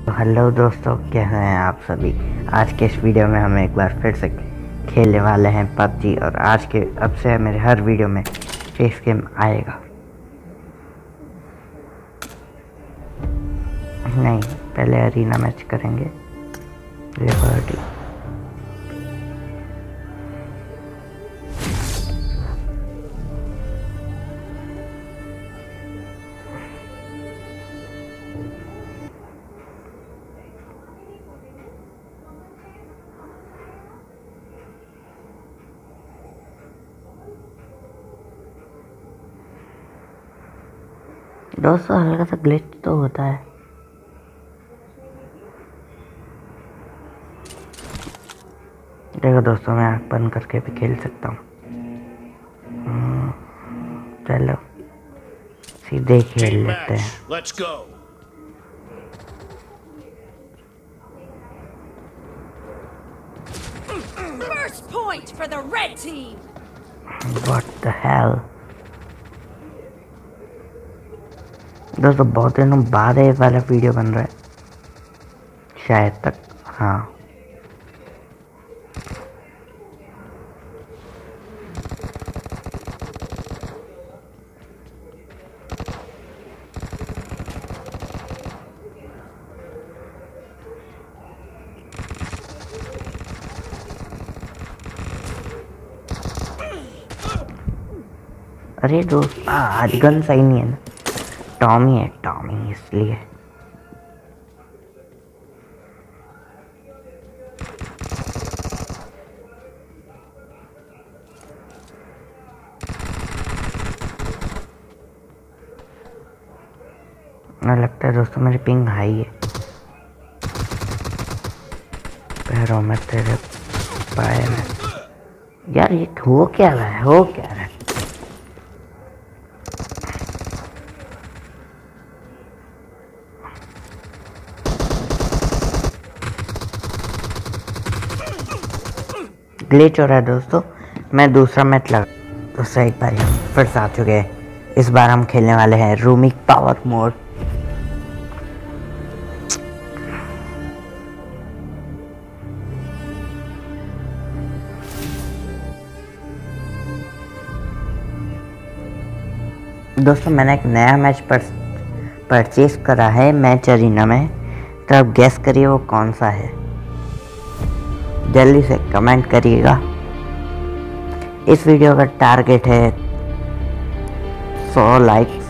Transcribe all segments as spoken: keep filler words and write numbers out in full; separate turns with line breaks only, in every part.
Hello दोस्तों, कैसे हैं आप सभी। आज के इस वीडियो में हम एक बार फिर से खेलने वाले हैं पबजी। और आज के अब से मेरे हर वीडियो में फेस गेम आएगा। नहीं, पहले अरीना मैच करेंगे। लिबर्टी दोस्तों, हल्का सा ग्लिच तो होता है। देखो दोस्तों, मैं आँख बंद करके भी खेल सकता हूँ। चलो सीधे खेल लेते हैं।
Let's go.
First point for the red team.
What the hell? दोस्तों, बहुत दिनों बाद ये वाला वीडियो बन रहा है शायद तक। हाँ, अरे दोस्त, आज गन सही नहीं है ना। टॉमी है, टॉमी इसलिए। मुझे लगता है दोस्तों मेरी पिंग हाई है। पैरों में तेरे पाए में। यार ये हो क्या रहा है, हो क्या रहा है। ग्लिच हो रहा है दोस्तों। मैं दूसरा मैच लगा दोस्तों, एक बार हम फिर से आ चुके हैं। इस बार हम खेलने वाले हैं रूमिक पावर मोड। दोस्तों, मैंने एक नया मैच पर परचेज करा है मैच अरीना में। तो आप गेस करिए वो कौन सा है। जल्दी से कमेंट करिएगा। इस वीडियो का टारगेट है सौ लाइक्स।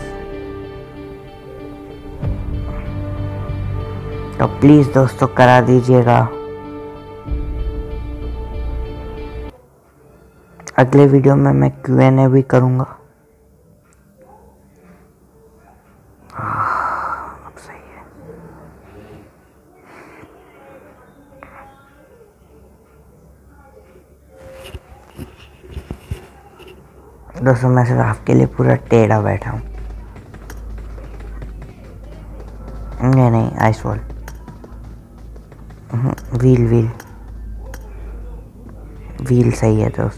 तो प्लीज दोस्तों करा दीजिएगा। अगले वीडियो में मैं क्यू एन ए भी करूँगा। अब सही है। दोस्तों, मैं सिर्फ आपके लिए पूरा टेढ़ा बैठा हूँ। नहीं नहीं, ice wall. Wheel wheel wheel सही है दोस्तों।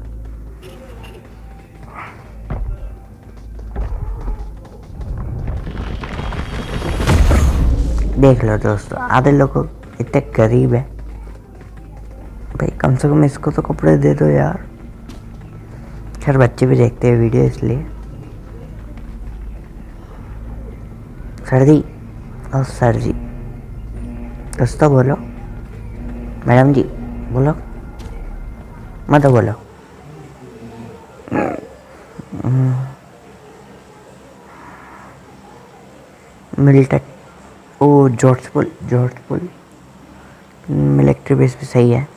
देख लो दोस्तों, आधे लोग इतने करीब है भाई। कम से कम इसको तो कपड़े दे दो यार। खैर, बच्चे भी देखते हैं वीडियो इसलिए। सर्दी और सर जी दोस्तों बोलो। मैडम जी बोलो, मत बोलो। Military, oh Georgopol, Georgopol military base भी सही है।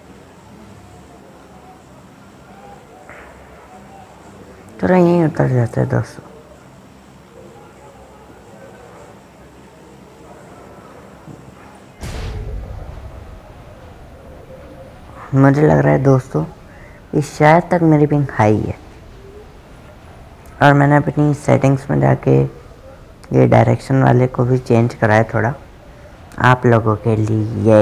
थोड़ा यहीं उतर जाता है दोस्तों। मुझे लग रहा है दोस्तों कि शायद तक मेरी पिंग हाई है। और मैंने अपनी सेटिंग्स में जाके ये डायरेक्शन वाले को भी चेंज कराया थोड़ा आप लोगों के लिए।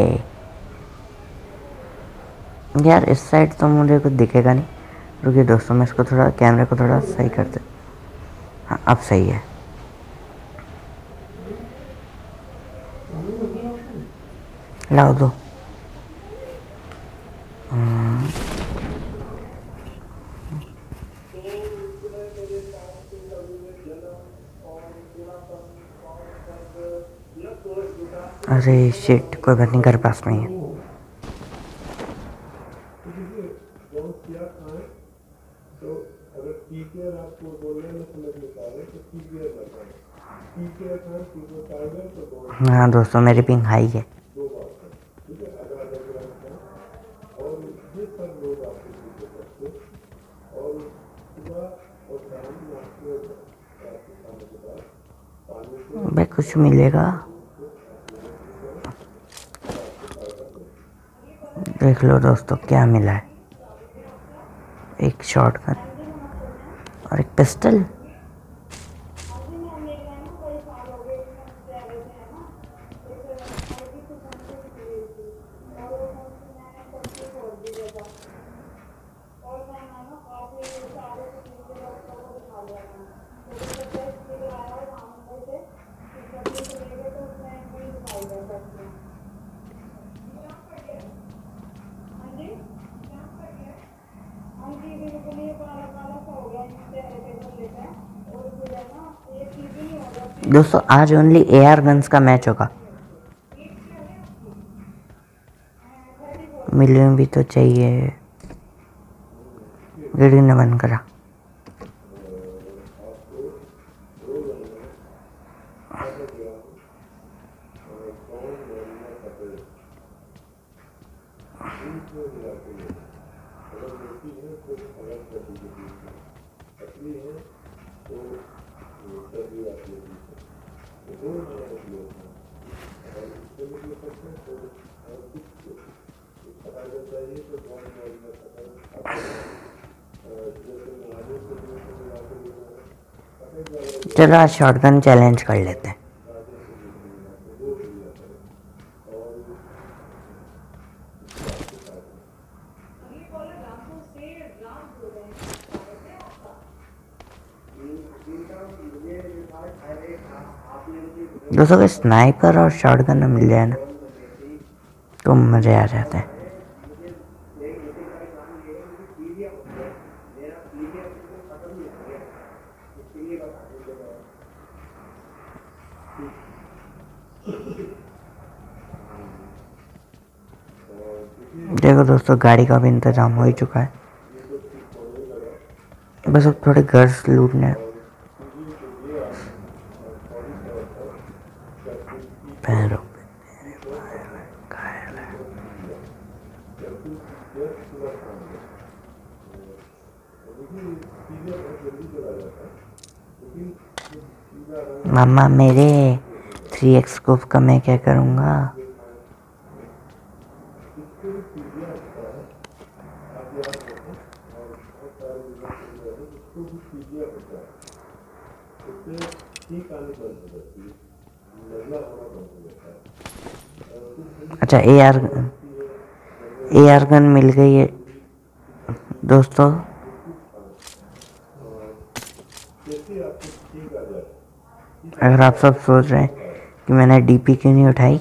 यार इस साइड तो मुझे कुछ दिखेगा नहीं। रुकिए दोस्तों, मैं इसको थोड़ा कैमरे को थोड़ा सही कर दे। हाँ, अब सही है। लाओ दो। हम्म, अरे शिट, कोई बात नहीं, घर पास में ही है। हाँ दोस्तों, मेरी पिंग हाई है। भाई कुछ मिलेगा, देख लो दोस्तों क्या मिला है। एक शॉटगन और एक पिस्टल। दोस्तों आज ओनली एआर गन्स का मैच होगा। मिलियन भी तो चाहिए। वीडियो ने बंद करा। चलो आज शॉटगन चैलेंज कर लेते हैं। दोस्तों को स्नाइपर और शॉटगन में मिल जाए ना तो मजे आ जाते हैं। देखो दोस्तों, गाड़ी का भी इंतजाम हो ही चुका है, बस अब थोड़े घर लूटने। पैरों मामा मेरे थ्री एक्स स्कोप का मैं क्या करूँगा। अच्छा, A R A R gun मिल गई है दोस्तों। अगर आप सब सोच रहे हैं कि मैंने डीपी क्यों नहीं उठाई,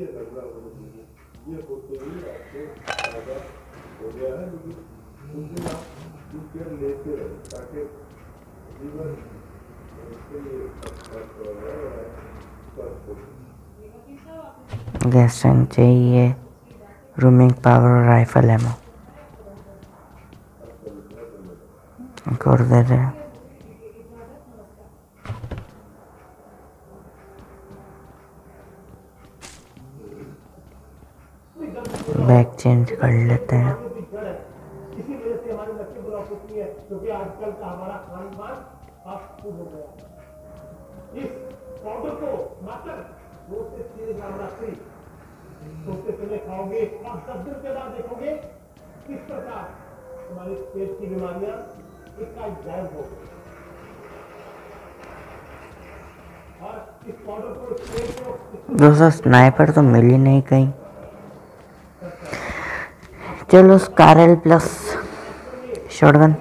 गैस टैंक चाहिए, रूमिंग पावर और राइफल एमो कर दे रहे हैं। बैग चेंज कर लेते हैं। इसी वजह से हमारे बच्चे ब्लॉक होती है, क्योंकि आजकल का हमारा खान पान फास्ट फूड हो गया। इस पाउडर को मात्र दो से तीन ग्राम रात्रि सोते समय खाओगे और दस दिन के बाद देखोगे किस प्रकार हमारे पेट की बीमारियां इसका गायब हो गई। और इस पाउडर को दोस्तों स्नाइपर तो मिल ही नहीं कहीं। चलो स्कारल प्लस शॉटगन।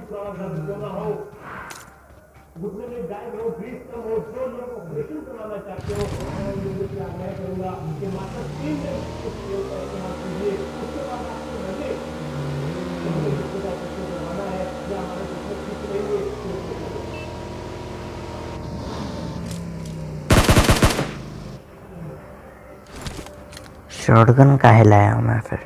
शॉटगन काहे लाया हूँ मैं फिर?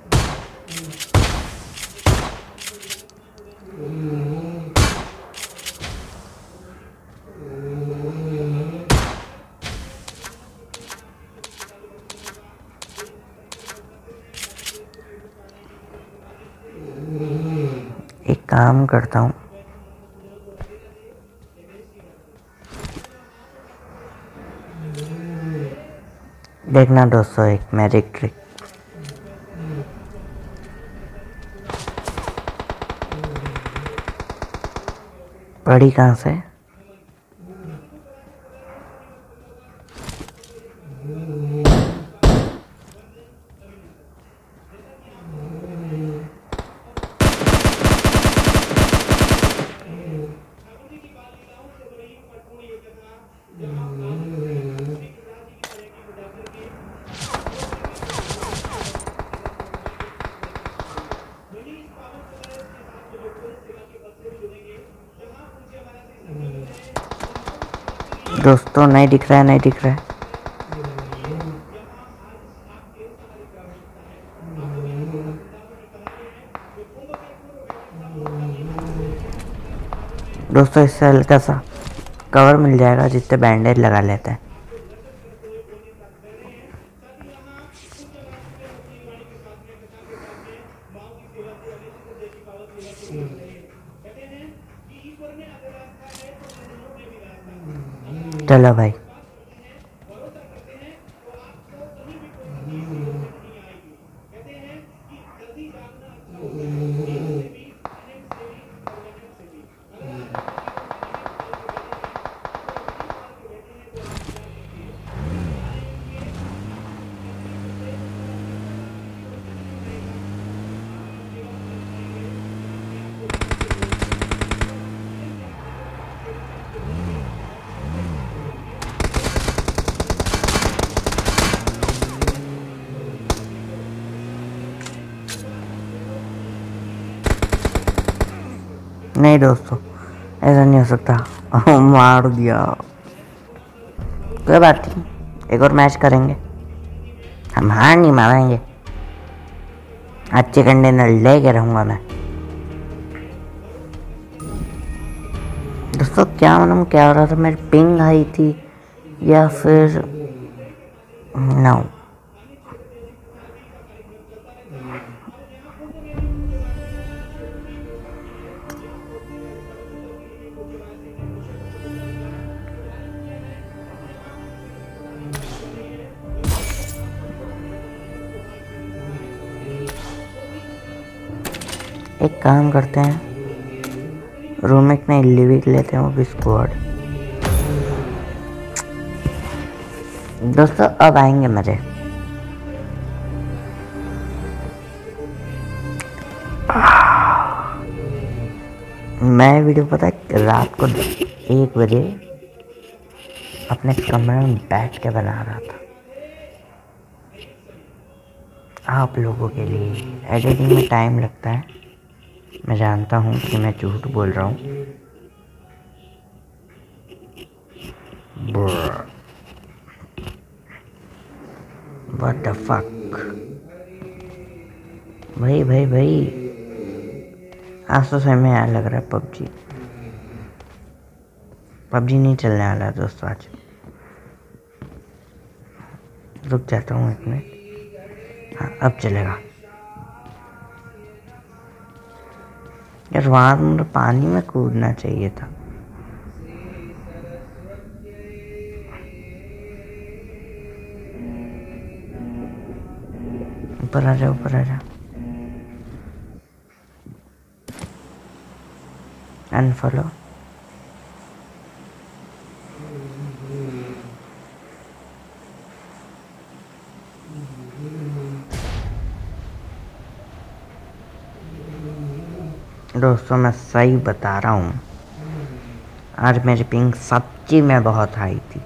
एक काम करता हूँ, देखना दोस्तों एक मैजिक ट्रिक। पड़ी कहाँ से? दोस्तों नहीं दिख रहा है, नहीं दिख रहा है। दोस्तों इससे हल्का सा कवर मिल जाएगा जिससे बैंडेज लगा लेते हैं। चलो भाई, नहीं दोस्तों ऐसा नहीं हो सकता। मार दिया, कोई बात नहीं, एक और मैच करेंगे, हम हार नहीं मानेंगे। अच्छे कंटेनर लेके रहूँगा मैं। दोस्तों क्या मालूम क्या हो रहा था, मेरी पिंग आई थी या फिर नो। एक काम करते हैं, रूम एक नई लिविक लेते हैं, वो भी स्क्वाड। दोस्तों अब आएंगे मजे। मैं वीडियो पता है रात को एक बजे अपने कमरे में बैठ के बना रहा था आप लोगों के लिए। एडिटिंग में टाइम लगता है, मैं जानता हूँ कि मैं झूठ बोल रहा हूँ। What the fuck? भाई भाई भाई आज तो सही में यार लग रहा है पबजी पबजी नहीं चलने वाला दोस्तों आज। रुक जाता हूँ एक मिनट। हाँ अब चलेगा यार। वहाँ मुझे पानी में कूदना चाहिए था। ऊपर आ जा, ऊपर आ जा। अनफॉलो। दोस्तों मैं सही बता रहा हूँ, आज मेरी पिंग सच्ची में बहुत हाई थी।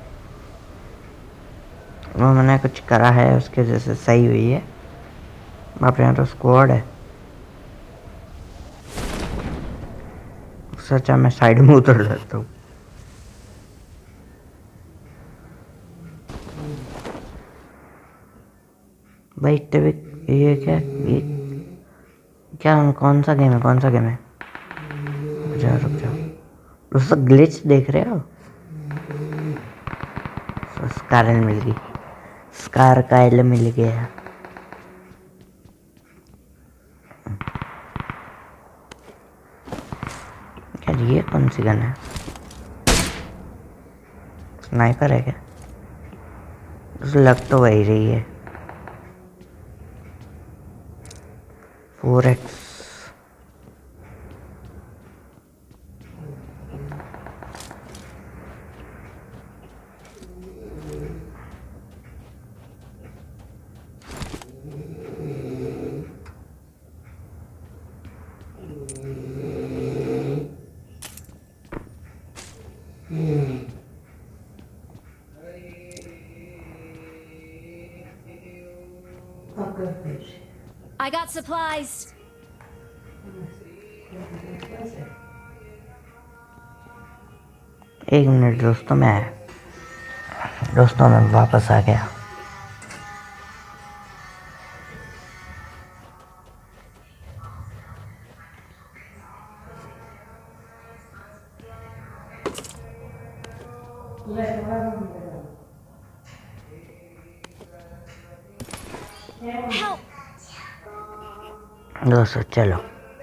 वो मैंने कुछ करा है उसके वजह से सही हुई है। बाप रे, यहाँ तो स्क्वाड है। सोचा मैं साइड में उतर जाता हूँ। भाई तभी ये क्या ये क्या कौन सा गेम है कौन सा गेम है रुक जाओ रुक जाओ दोस्तों, ग्लिच देख रहे हो? तो स्कार मिल गई, स्कार का एल मिल गया। क्या ये कौन सी गन है? स्नाइपर है क्या? दोस्तों लग तो वही रही है। Four X
I got supplies.
एक मिनट दोस्तों, मैं दोस्तों मैं वापस आ गया।
Help!
दोस्तों चलो,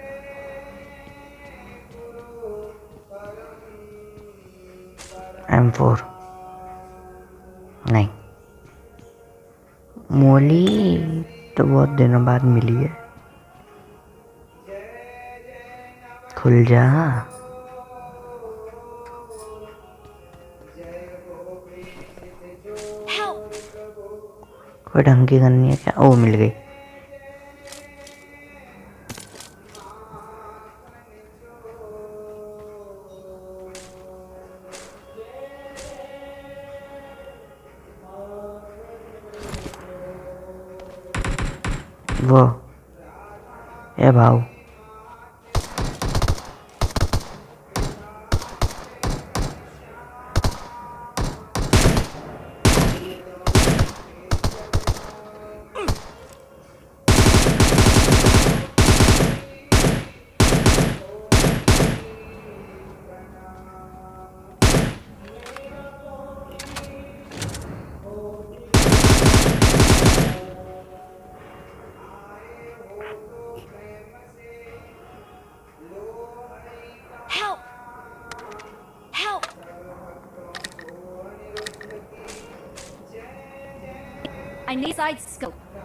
एम फोर नहीं, मोली तो बहुत दिनों बाद मिली है। खुल जा।
Help!
कोई ढंग की करनी है क्या? ओ मिल गई। वो ए भाऊ,
Help! Help! I need side scope.